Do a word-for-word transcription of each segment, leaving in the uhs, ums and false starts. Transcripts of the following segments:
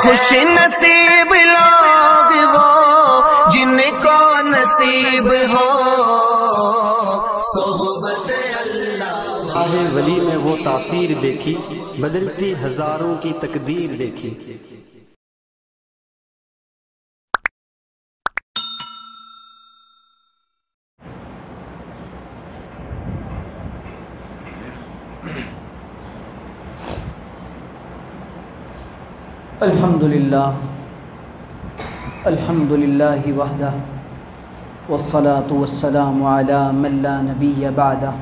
خوش نصیب لوگ وہ جن کو نصیب ہو صحبت اللہ۔ راہ ولی میں وہ تاثیر دیکھی، بدلتی ہزاروں کی تقدیر دیکھی۔ الحمدللہ الحمدللہ وحدہ والصلاة والسلام علی من لا نبی بعدہ،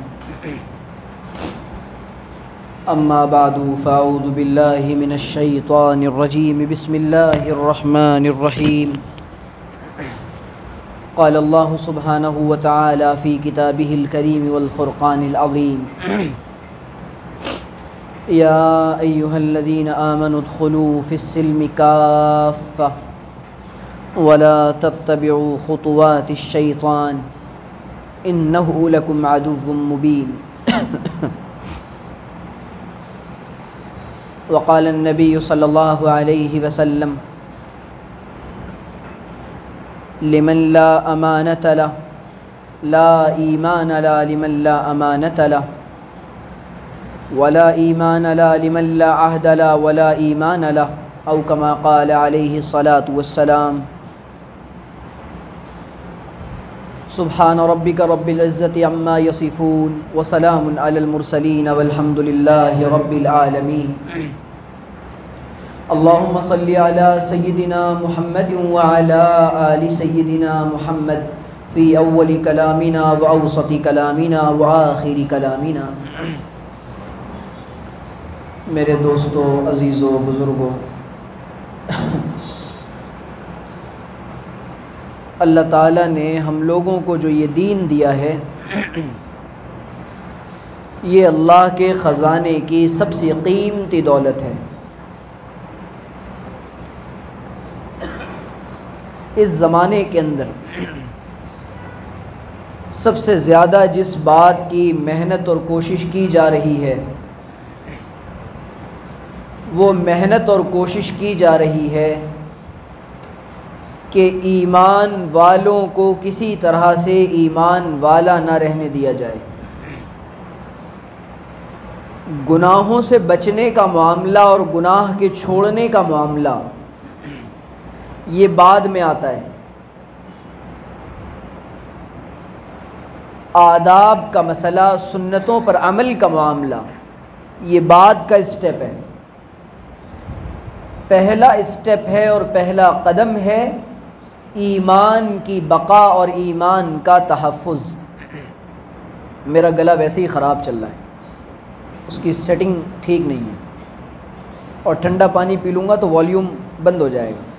اما بعد فاعوذ باللہ من الشیطان الرجیم، بسم اللہ الرحمن الرحیم۔ قال اللہ سبحانہ وتعالی فی کتابہ الکریم والفرقان العظیم، یا ایہا الذین آمنوا ادخلوا فی السلم کافہ ولا تتبعوا خطوات الشیطان انہ لکم عدو مبین۔ وقال النبی صلی اللہ علیہ وسلم لمن لا امانۃ لہ لا ایمان لا لمن لا امانۃ لہ ولا ایمان لا لمن لا عہد لا ولا ایمان لہ، او کما قال علیہ الصلاۃ والسلام۔ سبحان ربک رب العزۃ عما یصفون وسلام علی المرسلین والحمد للہ رب العالمین۔ اللہم صلی علی سیدنا محمد وعلی آل سیدنا محمد فی اول کلامنا واوسط کلامنا وآخر کلامنا۔ میرے دوستو، عزیزو، بزرگو، اللہ تعالیٰ نے ہم لوگوں کو جو یہ دین دیا ہے، یہ اللہ کے خزانے کی سب سے قیمتی دولت ہے۔ اس زمانے کے اندر سب سے زیادہ جس بات کی محنت اور کوشش کی جا رہی ہے، وہ محنت اور کوشش کی جا رہی ہے کہ ایمان والوں کو کسی طرح سے ایمان والا نہ رہنے دیا جائے۔ گناہوں سے بچنے کا معاملہ اور گناہ کے چھوڑنے کا معاملہ یہ بعد میں آتا ہے۔ آداب کا مسئلہ، سنتوں پر عمل کا معاملہ یہ بعد کا اسٹیپ ہے۔ پہلا اسٹیپ ہے اور پہلا قدم ہے ایمان کی بقا اور ایمان کا تحفظ۔ میرا گلا ویسے ہی خراب چل رہا ہے، اس کی سیٹنگ ٹھیک نہیں ہے، اور ٹھنڈا پانی پی لوں گا تو والیوم بند ہو جائے گا۔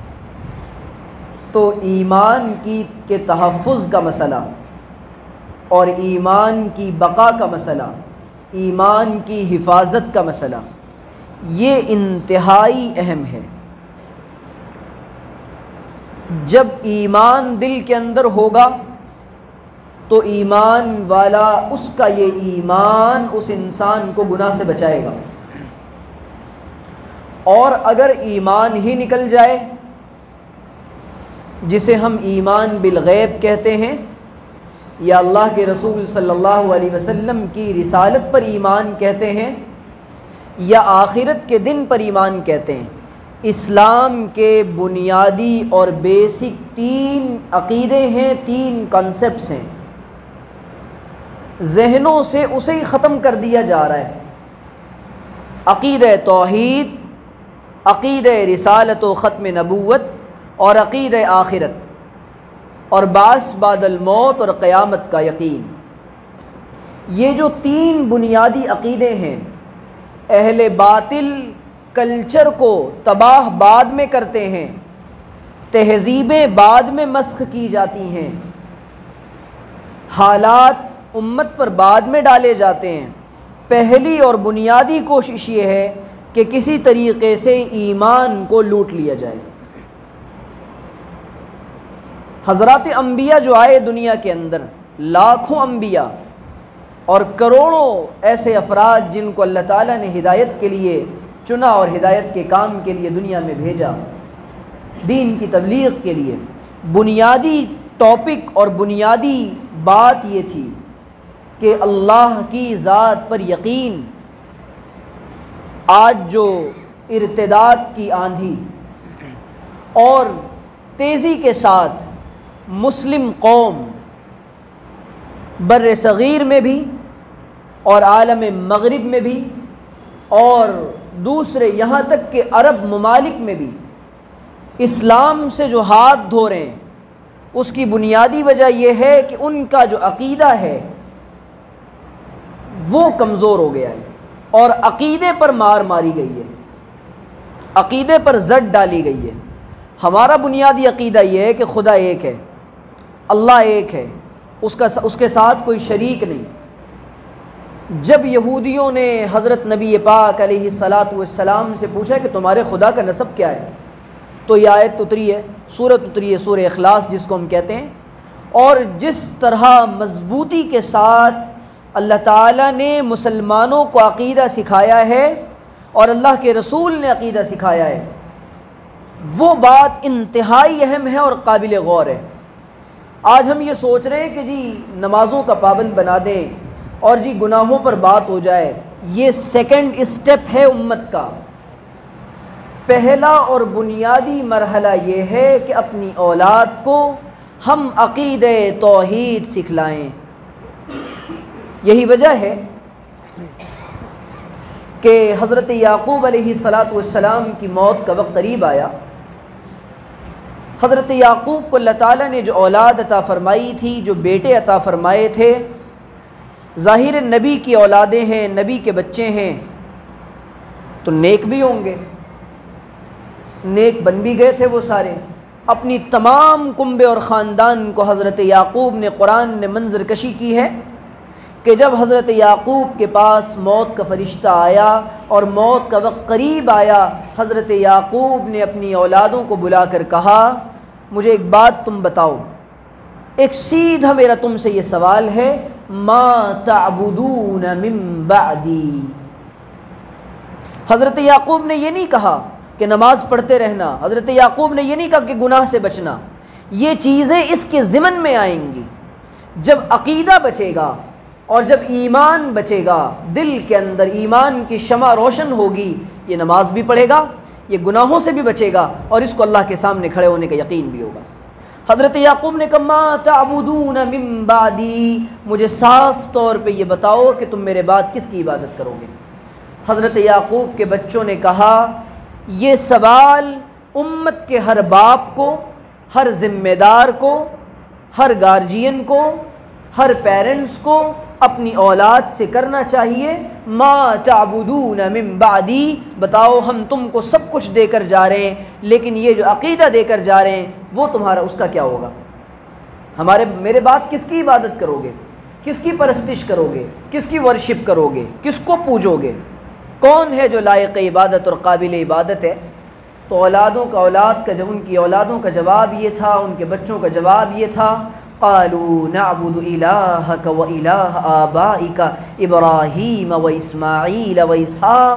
تو ایمان کی کے تحفظ کا مسئلہ اور ایمان کی بقا کا مسئلہ، ایمان کی حفاظت کا مسئلہ، یہ انتہائی اہم ہے۔ جب ایمان دل کے اندر ہوگا تو ایمان والا، اس کا یہ ایمان اس انسان کو گناہ سے بچائے گا، اور اگر ایمان ہی نکل جائے، جسے ہم ایمان بالغیب کہتے ہیں، یا اللہ کے رسول صلی اللہ علیہ وسلم کی رسالت پر ایمان کہتے ہیں، یا آخرت کے دن پر ایمان کہتے ہیں، اسلام کے بنیادی اور بیسک تین عقیدے ہیں، تین کانسیپٹس ہیں، ذہنوں سے اسے ہی ختم کر دیا جا رہا ہے۔ عقیدہ توحید، عقیدہ رسالت و ختم نبوت، اور عقیدہ آخرت، اور بعث بعد الموت اور قیامت کا یقین۔ یہ جو تین بنیادی عقیدے ہیں، اہل باطل کلچر کو تباہ بعد میں کرتے ہیں، تہذیبیں بعد میں مسخ کی جاتی ہیں، حالات امت پر بعد میں ڈالے جاتے ہیں۔ پہلی اور بنیادی کوشش یہ ہے کہ کسی طریقے سے ایمان کو لوٹ لیا جائے۔ حضرات انبیاء جو آئے دنیا کے اندر، لاکھوں انبیاء اور کروڑوں ایسے افراد جن کو اللہ تعالیٰ نے ہدایت کے لیے چنا اور ہدایت کے کام کے لیے دنیا میں بھیجا، دین کی تبلیغ کے لیے۔ بنیادی ٹاپک اور بنیادی بات یہ تھی کہ اللہ کی ذات پر یقین۔ آج جو ارتداد کی آندھی اور تیزی کے ساتھ مسلم قوم بر صغیر میں بھی اور عالم مغرب میں بھی اور دوسرے یہاں تک کہ عرب ممالک میں بھی اسلام سے جو ہاتھ دھو رہے ہیں، اس کی بنیادی وجہ یہ ہے کہ ان کا جو عقیدہ ہے وہ کمزور ہو گیا ہے اور عقیدے پر مار ماری گئی ہے، عقیدے پر زد ڈالی گئی ہے۔ ہمارا بنیادی عقیدہ یہ ہے کہ خدا ایک ہے، اللہ ایک ہے، اس کا اس کے ساتھ کوئی شریک نہیں۔ جب یہودیوں نے حضرت نبی پاک علیہ الصلاۃ والسلام سے پوچھا کہ تمہارے خدا کا نسب کیا ہے، تو یہ آیت اتری ہے، سورت اتری ہے، سورہ اخلاص جس کو ہم کہتے ہیں۔ اور جس طرح مضبوطی کے ساتھ اللہ تعالیٰ نے مسلمانوں کو عقیدہ سکھایا ہے اور اللہ کے رسول نے عقیدہ سکھایا ہے، وہ بات انتہائی اہم ہے اور قابل غور ہے۔ آج ہم یہ سوچ رہے ہیں کہ جی نمازوں کا پابند بنا دیں اور جی گناہوں پر بات ہو جائے، یہ سیکنڈ اسٹیپ ہے امت کا۔ پہلا اور بنیادی مرحلہ یہ ہے کہ اپنی اولاد کو ہم عقیدہ توحید سکھلائیں۔ یہی وجہ ہے کہ حضرت یعقوب علیہ الصلاۃ والسلام کی موت کا وقت قریب آیا۔ حضرت یعقوب کو اللہ تعالیٰ نے جو اولاد عطا فرمائی تھی، جو بیٹے عطا فرمائے تھے، ظاہر نبی کی اولادیں ہیں، نبی کے بچے ہیں، تو نیک بھی ہوں گے، نیک بن بھی گئے تھے وہ سارے۔ اپنی تمام کنبے اور خاندان کو حضرت یعقوب نے، قرآن نے منظر کشی کی ہے کہ جب حضرت یعقوب کے پاس موت کا فرشتہ آیا اور موت کا وقت قریب آیا، حضرت یعقوب نے اپنی اولادوں کو بلا کر کہا مجھے ایک بات تم بتاؤ، ایک سیدھا میرا تم سے یہ سوال ہے، ما تعبدون من بعدی۔ حضرت یعقوب نے یہ نہیں کہا کہ نماز پڑھتے رہنا، حضرت یعقوب نے یہ نہیں کہا کہ گناہ سے بچنا، یہ چیزیں اس کے ضمن میں آئیں گی۔ جب عقیدہ بچے گا اور جب ایمان بچے گا، دل کے اندر ایمان کی شمع روشن ہوگی، یہ نماز بھی پڑھے گا، یہ گناہوں سے بھی بچے گا اور اس کو اللہ کے سامنے کھڑے ہونے کا یقین بھی ہوگا۔ حضرت یعقوب نے کہا ما تعبدون من بعدی، مجھے صاف طور پہ یہ بتاؤ کہ تم میرے بعد کس کی عبادت کرو گے۔ حضرت یعقوب کے بچوں نے کہا یہ سوال امت کے ہر باپ کو، ہر ذمہ دار کو، ہر گارجین کو، ہر پیرنٹس کو اپنی اولاد سے کرنا چاہیے۔ ما تعبدون من بعدی، بتاؤ ہم تم کو سب کچھ دے کر جا رہے ہیں لیکن یہ جو عقیدہ دے کر جا رہے ہیں وہ تمہارا اس کا کیا ہوگا؟ ہمارے میرے بعد کس کی عبادت کرو گے، کس کی پرستش کرو گے، کس کی ورشپ کرو گے، کس کو پوجو گے، کون ہے جو لائق عبادت اور قابل عبادت ہے؟ تو اولادوں کا اولاد کا جب ان کی اولادوں کا جواب یہ تھا، ان کے بچوں کا جواب یہ تھا، قالوا نعبد الہک و الہ آبائک ابراہیم و اسماعیل و اسحاق۔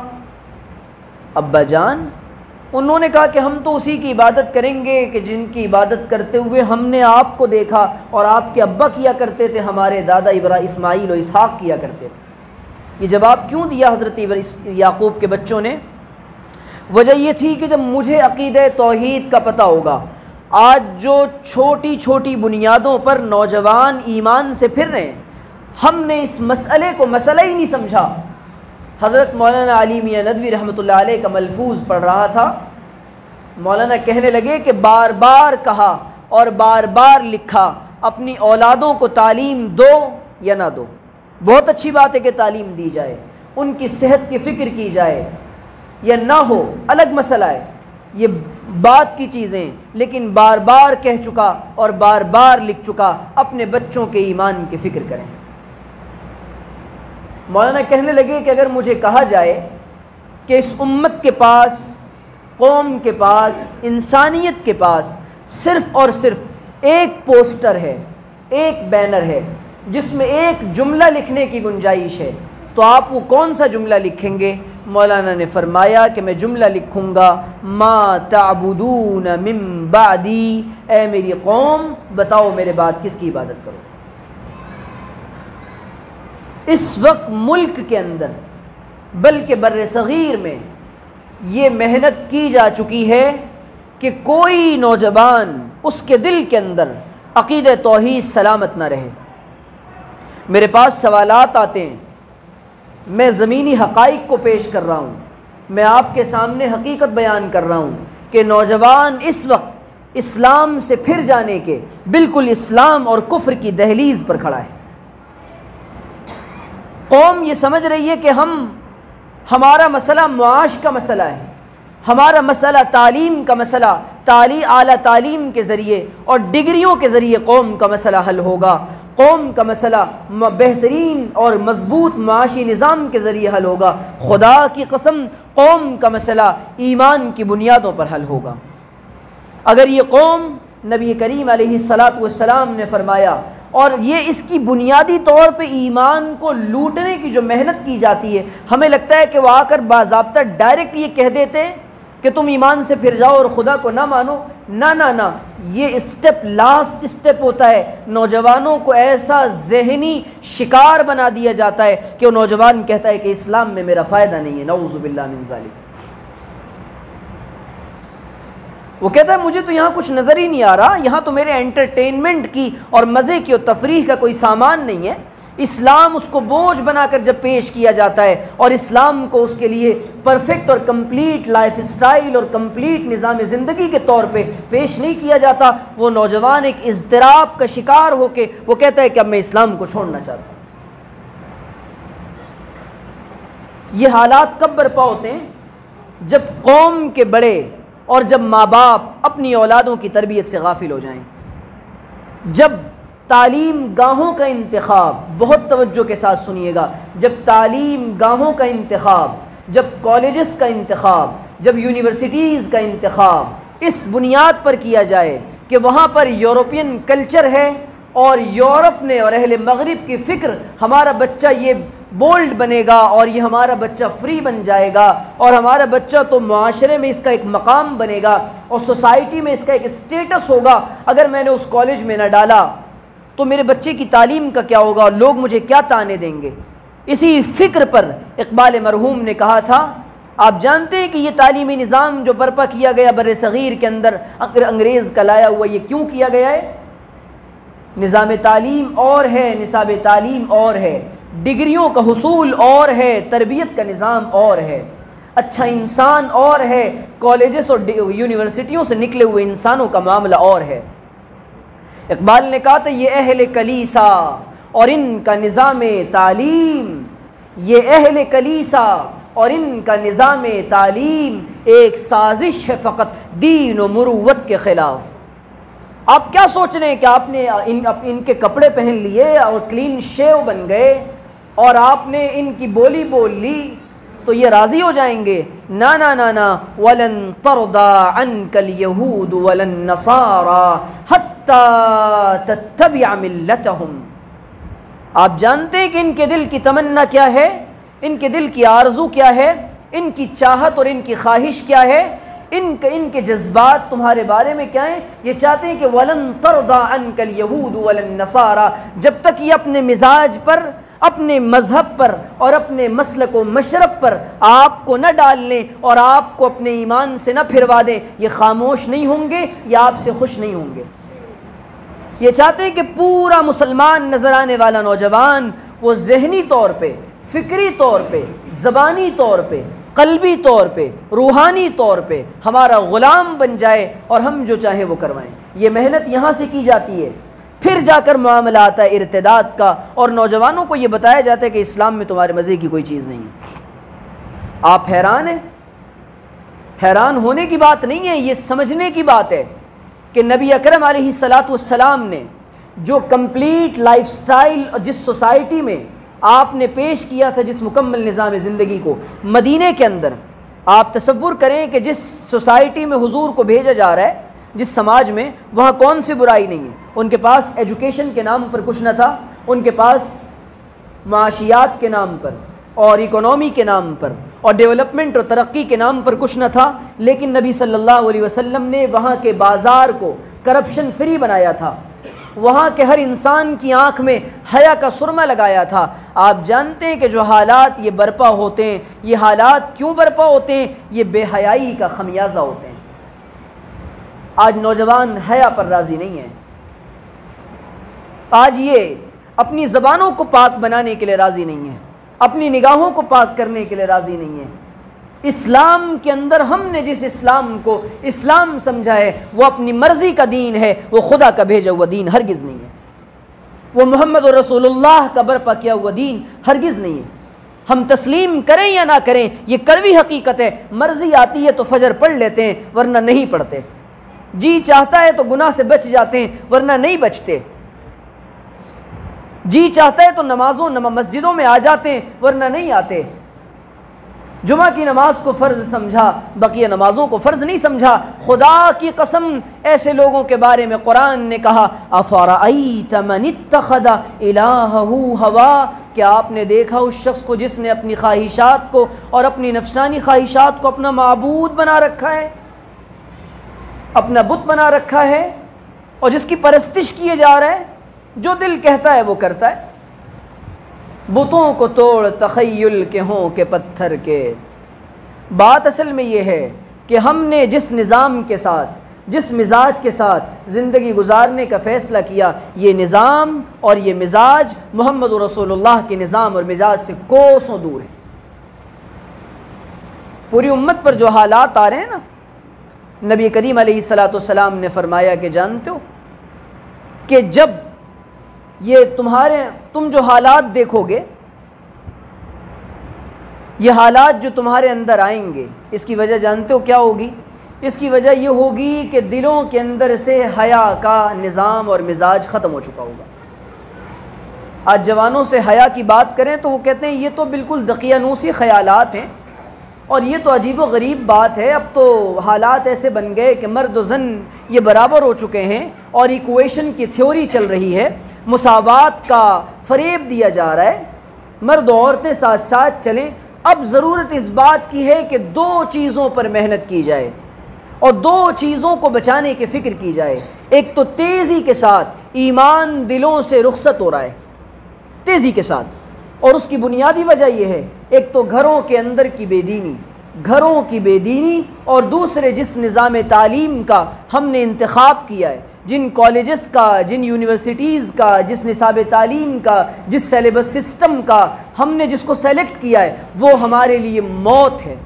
ابا جان انہوں نے کہا کہ ہم تو اسی کی عبادت کریں گے کہ جن کی عبادت کرتے ہوئے ہم نے آپ کو دیکھا اور آپ کے ابا کیا کرتے تھے، ہمارے دادا ابراہیم اسماعیل و اسحاق کیا کرتے تھے۔ یہ جواب کیوں دیا حضرت یعقوب کے بچوں نے؟ وجہ یہ تھی کہ جب مجھے عقیدہ توحید کا پتہ ہوگا، آج جو چھوٹی چھوٹی بنیادوں پر نوجوان ایمان سے پھر رہے ہیں، ہم نے اس مسئلے کو مسئلہ ہی نہیں سمجھا۔ حضرت مولانا علی میاں ندوی رحمۃ اللہ علیہ کا ملفوظ پڑھ رہا تھا، مولانا کہنے لگے کہ بار بار کہا اور بار بار لکھا اپنی اولادوں کو تعلیم دو یا نہ دو، بہت اچھی بات ہے کہ تعلیم دی جائے، ان کی صحت کی فکر کی جائے یا نہ ہو الگ مسئلہ ہے، یہ بات کی چیزیں، لیکن بار بار کہہ چکا اور بار بار لکھ چکا اپنے بچوں کے ایمان کی فکر کریں۔ مولانا کہنے لگے کہ اگر مجھے کہا جائے کہ اس امت کے پاس، قوم کے پاس، انسانیت کے پاس صرف اور صرف ایک پوسٹر ہے، ایک بینر ہے جس میں ایک جملہ لکھنے کی گنجائش ہے، تو آپ وہ کون سا جملہ لکھیں گے؟ مولانا نے فرمایا کہ میں جملہ لکھوں گا، ما تعبدون من بعدی، اے میری قوم بتاؤ میرے بعد کس کی عبادت کرو۔ اس وقت ملک کے اندر بلکہ بر صغیر میں یہ محنت کی جا چکی ہے کہ کوئی نوجوان اس کے دل کے اندر عقیدہ توحید سلامت نہ رہے۔ میرے پاس سوالات آتے ہیں، میں زمینی حقائق کو پیش کر رہا ہوں، میں آپ کے سامنے حقیقت بیان کر رہا ہوں کہ نوجوان اس وقت اسلام سے پھر جانے کے بالکل اسلام اور کفر کی دہلیز پر کھڑا ہے۔ قوم یہ سمجھ رہی ہے کہ ہم ہمارا مسئلہ معاش کا مسئلہ ہے، ہمارا مسئلہ تعلیم کا مسئلہ، تعلیم اعلیٰ تعلیم کے ذریعے اور ڈگریوں کے ذریعے قوم کا مسئلہ حل ہوگا، قوم کا مسئلہ بہترین اور مضبوط معاشی نظام کے ذریعے حل ہوگا۔ خدا کی قسم قوم کا مسئلہ ایمان کی بنیادوں پر حل ہوگا۔ اگر یہ قوم، نبی کریم علیہ الصلاۃ والسلام نے فرمایا، اور یہ اس کی بنیادی طور پہ ایمان کو لوٹنے کی جو محنت کی جاتی ہے، ہمیں لگتا ہے کہ وہ آ کر باضابطہ ڈائریکٹ یہ کہہ دیتے ہیں کہ تم ایمان سے پھر جاؤ اور خدا کو نہ مانو۔ نہ نہ نہ، یہ اسٹیپ لاسٹ اسٹیپ ہوتا ہے۔ نوجوانوں کو ایسا ذہنی شکار بنا دیا جاتا ہے کہ وہ نوجوان کہتا ہے کہ اسلام میں میرا فائدہ نہیں ہے، نعوذ باللہ من ذالک۔ وہ کہتا ہے مجھے تو یہاں کچھ نظر ہی نہیں آ رہا، یہاں تو میرے انٹرٹینمنٹ کی اور مزے کی اور تفریح کا کوئی سامان نہیں ہے۔ اسلام اس کو بوجھ بنا کر جب پیش کیا جاتا ہے اور اسلام کو اس کے لیے پرفیکٹ اور کمپلیٹ لائف سٹائل اور کمپلیٹ نظام زندگی کے طور پہ پیش نہیں کیا جاتا، وہ نوجوان ایک اضطراب کا شکار ہو کے وہ کہتا ہے کہ اب میں اسلام کو چھوڑنا چاہتا ہوں۔ یہ حالات کب برپا ہوتے ہیں؟ جب قوم کے بڑے اور جب ماں باپ اپنی اولادوں کی تربیت سے غافل ہو جائیں، جب تعلیم گاہوں کا انتخاب، بہت توجہ کے ساتھ سنیے گا، جب تعلیم گاہوں کا انتخاب، جب کالجز کا انتخاب، جب یونیورسٹیز کا انتخاب اس بنیاد پر کیا جائے کہ وہاں پر یورپین کلچر ہے اور یورپ نے اور اہل مغرب کی فکر، ہمارا بچہ یہ بولڈ بنے گا اور یہ ہمارا بچہ فری بن جائے گا اور ہمارا بچہ تو معاشرے میں اس کا ایک مقام بنے گا اور سوسائٹی میں اس کا ایک اسٹیٹس ہوگا، اگر میں نے اس کالج میں نہ ڈالا تو میرے بچے کی تعلیم کا کیا ہوگا، لوگ مجھے کیا طعنے دیں گے۔ اسی فکر پر اقبال مرحوم نے کہا تھا، آپ جانتے ہیں کہ یہ تعلیمی نظام جو برپا کیا گیا بر صغیر کے اندر انگریز کا لایا ہوا، یہ کیوں کیا گیا ہے؟ نظام تعلیم اور ہے، نصاب تعلیم اور ہے، ڈگریوں کا حصول اور ہے، تربیت کا نظام اور ہے، اچھا انسان اور ہے، کالجز اور یونیورسٹیوں سے نکلے ہوئے انسانوں کا معاملہ اور ہے۔ اقبال نے کہا تھا یہ اہل کلیسا اور ان کا نظام تعلیم، یہ اہل کلیسا اور ان کا نظام تعلیم ایک سازش ہے فقط دین و مروت کے خلاف۔ آپ کیا سوچ رہے ہیں کہ آپ نے ان, ان کے کپڑے پہن لیے اور کلین شیو بن گئے اور آپ نے ان کی بولی بول لی تو یہ راضی ہو جائیں گے؟ نا نا نا نا، وَلَن تَرْضَى عَنْكَ الْيَهُودُ وَلَا النَّصَارَى حَتَّى تَتَّبِعَ مِلَّتَهُمْ۔ آپ جانتے ہیں کہ ان کے دل کی تمنا کیا ہے، ان کے دل کی آرزو کیا ہے، ان کی چاہت اور ان کی خواہش کیا ہے، ان کے ان کے جذبات تمہارے بارے میں کیا ہیں؟ یہ چاہتے ہیں کہ وَلَن تَرْضَى عَنْكَ الْيَهُودُ وَلَا النَّصَارَى، جب تک یہ اپنے مزاج پر، اپنے مذہب پر اور اپنے مسلک و مشرب پر آپ کو نہ ڈال لیں اور آپ کو اپنے ایمان سے نہ پھروا دیں، یہ خاموش نہیں ہوں گے، یہ آپ سے خوش نہیں ہوں گے۔ یہ چاہتے ہیں کہ پورا مسلمان نظر آنے والا نوجوان وہ ذہنی طور پہ، فکری طور پہ، زبانی طور پہ، قلبی طور پہ، روحانی طور پہ ہمارا غلام بن جائے اور ہم جو چاہیں وہ کروائیں۔ یہ محنت یہاں سے کی جاتی ہے، پھر جا کر معاملہ آتا ہے ارتداد کا، اور نوجوانوں کو یہ بتایا جاتا ہے کہ اسلام میں تمہارے مزے کی کوئی چیز نہیں ہے۔ آپ حیران ہیں؟ حیران ہونے کی بات نہیں ہے، یہ سمجھنے کی بات ہے کہ نبی اکرم علیہ الصلاۃ والسلام نے جو کمپلیٹ لائف سٹائل جس سوسائٹی میں آپ نے پیش کیا تھا، جس مکمل نظام زندگی کو مدینے کے اندر، آپ تصور کریں کہ جس سوسائٹی میں حضور کو بھیجا جا رہا ہے، جس سماج میں، وہاں کون سی برائی نہیں ہے۔ ان کے پاس ایجوکیشن کے نام پر کچھ نہ تھا، ان کے پاس معاشیات کے نام پر اور اکنومی کے نام پر اور ڈیولپمنٹ اور ترقی کے نام پر کچھ نہ تھا، لیکن نبی صلی اللہ علیہ وسلم نے وہاں کے بازار کو کرپشن فری بنایا تھا، وہاں کے ہر انسان کی آنکھ میں حیا کا سرمہ لگایا تھا۔ آپ جانتے ہیں کہ جو حالات یہ برپا ہوتے ہیں، یہ حالات کیوں برپا ہوتے ہیں؟ یہ بے حیائی کا خمیازہ ہوتے ہیں۔ آج نوجوان حیا پر راضی نہیں ہے، آج یہ اپنی زبانوں کو پاک بنانے کے لیے راضی نہیں ہے، اپنی نگاہوں کو پاک کرنے کے لیے راضی نہیں ہے۔ اسلام کے اندر ہم نے جس اسلام کو اسلام سمجھا ہے وہ اپنی مرضی کا دین ہے، وہ خدا کا بھیجا ہوا دین ہرگز نہیں ہے، وہ محمد رسول اللہ کا برپا کیا ہوا دین ہرگز نہیں ہے۔ ہم تسلیم کریں یا نہ کریں، یہ کڑوی حقیقت ہے۔ مرضی آتی ہے تو فجر پڑھ لیتے ہیں ورنہ نہیں پڑھتے، جی چاہتا ہے تو گناہ سے بچ جاتے ہیں ورنہ نہیں بچتے، جی چاہتا ہے تو نمازوں مسجدوں میں آ جاتے ہیں ورنہ نہیں آتے۔ جمعہ کی نماز کو فرض سمجھا، بقیہ نمازوں کو فرض نہیں سمجھا۔ خدا کی قسم ایسے لوگوں کے بارے میں قرآن نے کہا افرأیت من اتخذ الہہ ہوا، کیا آپ نے دیکھا اس شخص کو جس نے اپنی خواہشات کو اور اپنی نفسانی خواہشات کو اپنا معبود بنا رکھا ہے، اپنا بت بنا رکھا ہے، اور جس کی پرستش کیے جا رہا ہے، جو دل کہتا ہے وہ کرتا ہے۔ بتوں کو توڑ تخیل کے ہوں کہ پتھر کے۔ بات اصل میں یہ ہے کہ ہم نے جس نظام کے ساتھ، جس مزاج کے ساتھ زندگی گزارنے کا فیصلہ کیا، یہ نظام اور یہ مزاج محمد رسول اللہ کے نظام اور مزاج سے کوسوں دور ہے۔ پوری امت پر جو حالات آ رہے ہیں نا، نبی کریم علیہ الصلاۃ والسلام نے فرمایا کہ جانتے ہو کہ جب یہ تمہارے تم جو حالات دیکھو گے، یہ حالات جو تمہارے اندر آئیں گے، اس کی وجہ جانتے ہو کیا ہوگی؟ اس کی وجہ یہ ہوگی کہ دلوں کے اندر سے حیا کا نظام اور مزاج ختم ہو چکا ہوگا۔ آج جوانوں سے حیا کی بات کریں تو وہ کہتے ہیں یہ تو بالکل دقیانوسی خیالات ہیں، اور یہ تو عجیب و غریب بات ہے، اب تو حالات ایسے بن گئے کہ مرد و زن یہ برابر ہو چکے ہیں، اور ایکویشن کی تھیوری چل رہی ہے، مساوات کا فریب دیا جا رہا ہے، مرد و عورتیں ساتھ ساتھ چلیں۔ اب ضرورت اس بات کی ہے کہ دو چیزوں پر محنت کی جائے اور دو چیزوں کو بچانے کی فکر کی جائے۔ ایک تو تیزی کے ساتھ ایمان دلوں سے رخصت ہو رہا ہے، تیزی کے ساتھ، اور اس کی بنیادی وجہ یہ ہے، ایک تو گھروں کے اندر کی بے دینی، گھروں کی بے دینی، اور دوسرے جس نظام تعلیم کا ہم نے انتخاب کیا ہے، جن کالجز کا، جن یونیورسٹیز کا، جس نصاب تعلیم کا، جس سیلیبس سسٹم کا ہم نے جس کو سیلیکٹ کیا ہے، وہ ہمارے لیے موت ہے۔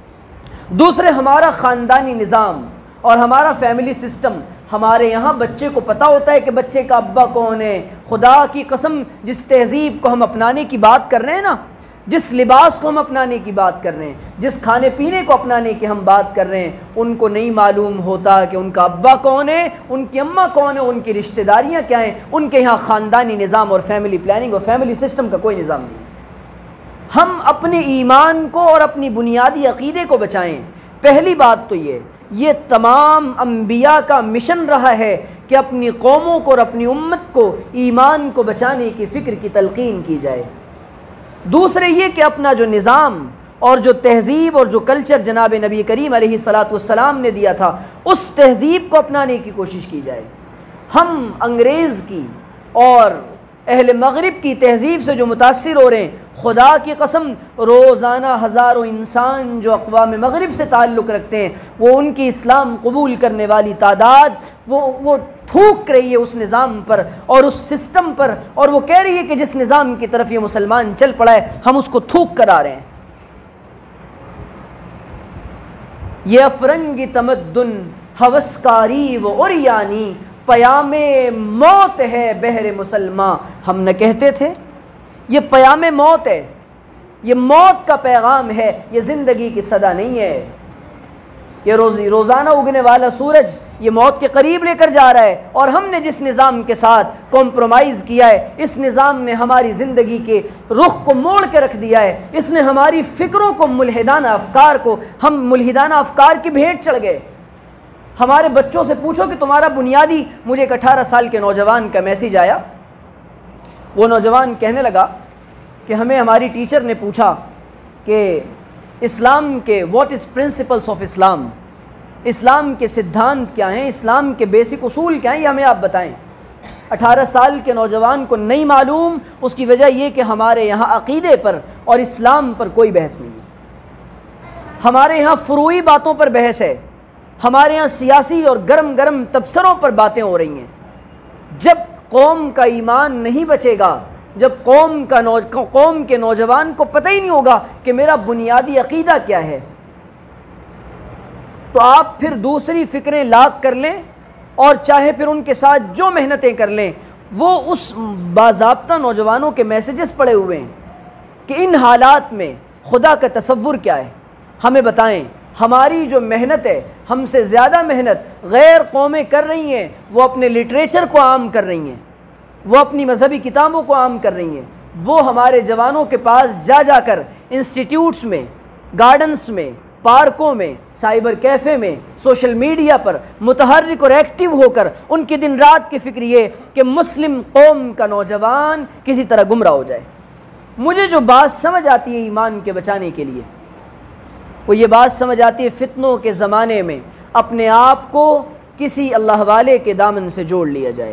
دوسرے ہمارا خاندانی نظام اور ہمارا فیملی سسٹم، ہمارے یہاں بچے کو پتہ ہوتا ہے کہ بچے کا ابا کون ہے۔ خدا کی قسم جس تہذیب کو ہم اپنانے کی بات کر رہے ہیں نا، جس لباس کو ہم اپنانے کی بات کر رہے ہیں، جس کھانے پینے کو اپنانے کی ہم بات کر رہے ہیں، ان کو نہیں معلوم ہوتا کہ ان کا ابا کون ہے، ان کی اماں کون ہے، ان کی رشتہ داریاں کیا ہیں۔ ان کے یہاں خاندانی نظام اور فیملی پلاننگ اور فیملی سسٹم کا کوئی نظام نہیں۔ ہم اپنے ایمان کو اور اپنی بنیادی عقیدے کو بچائیں۔ پہلی بات تو یہ یہ تمام انبیاء کا مشن رہا ہے کہ اپنی قوموں کو اور اپنی امت کو ایمان کو بچانے کی فکر کی تلقین کی جائے۔ دوسرے یہ کہ اپنا جو نظام اور جو تہذیب اور جو کلچر جناب نبی کریم علیہ الصلاۃ والسلام نے دیا تھا، اس تہذیب کو اپنانے کی کوشش کی جائے۔ ہم انگریز کی اور اہل مغرب کی تہذیب سے جو متاثر ہو رہے ہیں، خدا کی قسم روزانہ ہزاروں انسان جو اقوام مغرب سے تعلق رکھتے ہیں، وہ ان کی اسلام قبول کرنے والی تعداد وہ وہ تھوک رہی ہے اس نظام پر اور اس سسٹم پر، اور وہ کہہ رہی ہے کہ جس نظام کی طرف یہ مسلمان چل پڑا ہے ہم اس کو تھوک کر آ رہے ہیں۔ یہ افرنگی تمدن ہوسکاری و عریانی، پیام موت ہے بہر مسلمان، ہم نہ کہتے تھے؟ یہ پیام موت ہے، یہ موت کا پیغام ہے، یہ زندگی کی صدا نہیں ہے۔ یہ روزی روزانہ اگنے والا سورج یہ موت کے قریب لے کر جا رہا ہے، اور ہم نے جس نظام کے ساتھ کمپرومائز کیا ہے، اس نظام نے ہماری زندگی کے رخ کو موڑ کے رکھ دیا ہے۔ اس نے ہماری فکروں کو، ملحدانہ افکار کو، ہم ملحدانہ افکار کی بھیٹ چڑھ گئے۔ ہمارے بچوں سے پوچھو کہ تمہارا بنیادی، مجھے ایک اٹھارہ سال کے نوجوان کا میسیج آیا، وہ نوجوان کہنے لگا کہ ہمیں ہماری ٹیچر نے پوچھا کہ اسلام کے what is principles of Islam, اسلام کے سدھانت کیا ہیں، اسلام کے بیسک اصول کیا ہیں، یہ ہمیں آپ بتائیں۔ اٹھارہ سال کے نوجوان کو نہیں معلوم، اس کی وجہ یہ کہ ہمارے یہاں عقیدے پر اور اسلام پر کوئی بحث نہیں ہے، ہمارے یہاں فروعی باتوں پر بحث ہے، ہمارے یہاں سیاسی اور گرم گرم تبصروں پر باتیں ہو رہی ہیں۔ جب قوم کا ایمان نہیں بچے گا، جب قوم کا نوج... قوم کے نوجوان کو پتہ ہی نہیں ہوگا کہ میرا بنیادی عقیدہ کیا ہے، تو آپ پھر دوسری فکریں لاگ کر لیں اور چاہے پھر ان کے ساتھ جو محنتیں کر لیں، وہ اس باضابطہ نوجوانوں کے میسیجز پڑے ہوئے ہیں کہ ان حالات میں خدا کا تصور کیا ہے، ہمیں بتائیں۔ ہماری جو محنت ہے، ہم سے زیادہ محنت غیر قومیں کر رہی ہیں، وہ اپنے لٹریچر کو عام کر رہی ہیں، وہ اپنی مذہبی کتابوں کو عام کر رہی ہیں، وہ ہمارے جوانوں کے پاس جا جا کر انسٹیٹیوٹس میں، گارڈنز میں، پارکوں میں، سائبر کیفے میں، سوشل میڈیا پر متحرک اور ایکٹیو ہو کر ان کی دن رات کی فکر یہ کہ مسلم قوم کا نوجوان کسی طرح گمراہ ہو جائے۔ مجھے جو بات سمجھ آتی ہے ایمان کے بچانے کے لیے، وہ یہ بات سمجھ آتی ہے فتنوں کے زمانے میں اپنے آپ کو کسی اللہ والے کے دامن سے جوڑ لیا جائے،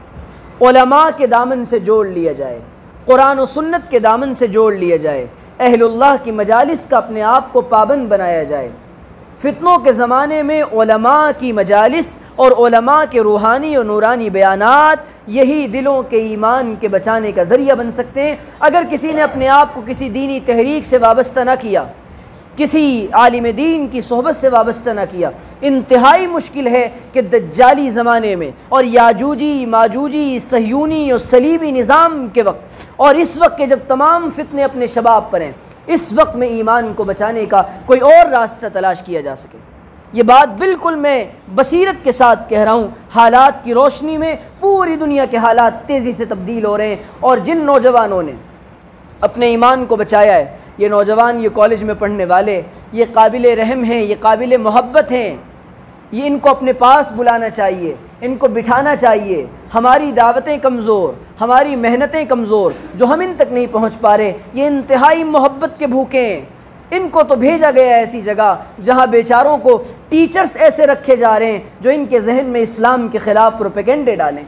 علماء کے دامن سے جوڑ لیا جائے، قرآن و سنت کے دامن سے جوڑ لیا جائے، اہل اللہ کی مجالس کا اپنے آپ کو پابند بنایا جائے۔ فتنوں کے زمانے میں علماء کی مجالس اور علماء کے روحانی اور نورانی بیانات یہی دلوں کے ایمان کے بچانے کا ذریعہ بن سکتے ہیں۔ اگر کسی نے اپنے آپ کو کسی دینی تحریک سے وابستہ نہ کیا، کسی عالم دین کی صحبت سے وابستہ نہ کیا، انتہائی مشکل ہے کہ دجالی زمانے میں اور یاجوجی ماجوجی صہیونی اور صلیبی نظام کے وقت اور اس وقت کے جب تمام فتنے اپنے شباب پر ہیں، اس وقت میں ایمان کو بچانے کا کوئی اور راستہ تلاش کیا جا سکے۔ یہ بات بالکل میں بصیرت کے ساتھ کہہ رہا ہوں، حالات کی روشنی میں پوری دنیا کے حالات تیزی سے تبدیل ہو رہے ہیں، اور جن نوجوانوں نے اپنے ایمان کو بچایا ہے، یہ نوجوان، یہ کالج میں پڑھنے والے، یہ قابل رحم ہیں، یہ قابل محبت ہیں، یہ ان کو اپنے پاس بلانا چاہیے، ان کو بٹھانا چاہیے۔ ہماری دعوتیں کمزور، ہماری محنتیں کمزور، جو ہم ان تک نہیں پہنچ پا رہے، یہ انتہائی محبت کے بھوکے ہیں۔ ان کو تو بھیجا گیا ہے ایسی جگہ جہاں بیچاروں کو ٹیچرز ایسے رکھے جا رہے ہیں جو ان کے ذہن میں اسلام کے خلاف پروپیگنڈے ڈالیں۔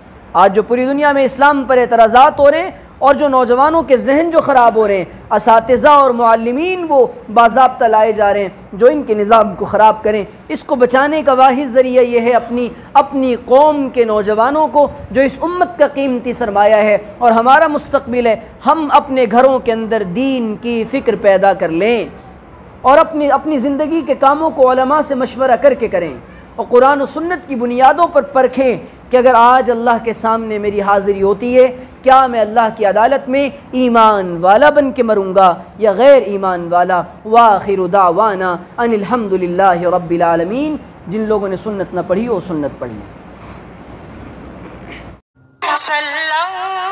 آج جو پوری دنیا میں اسلام پر اعتراضات ہو رہے ہیں اور جو نوجوانوں کے ذہن جو خراب ہو رہے ہیں، اساتذہ اور معلمین وہ باضابطہ لائے جا رہے ہیں جو ان کے نظام کو خراب کریں۔ اس کو بچانے کا واحد ذریعہ یہ ہے اپنی اپنی قوم کے نوجوانوں کو، جو اس امت کا قیمتی سرمایہ ہے اور ہمارا مستقبل ہے، ہم اپنے گھروں کے اندر دین کی فکر پیدا کر لیں اور اپنی اپنی زندگی کے کاموں کو علماء سے مشورہ کر کے کریں اور قرآن و سنت کی بنیادوں پر پرکھیں کہ اگر آج اللہ کے سامنے میری حاضری ہوتی ہے، کیا میں اللہ کی عدالت میں ایمان والا بن کے مروں گا یا غیر ایمان والا؟ وآخر دعوانا ان الحمدللہ رب العالمین۔ جن لوگوں نے سنت نہ پڑھی وہ سنت پڑھی۔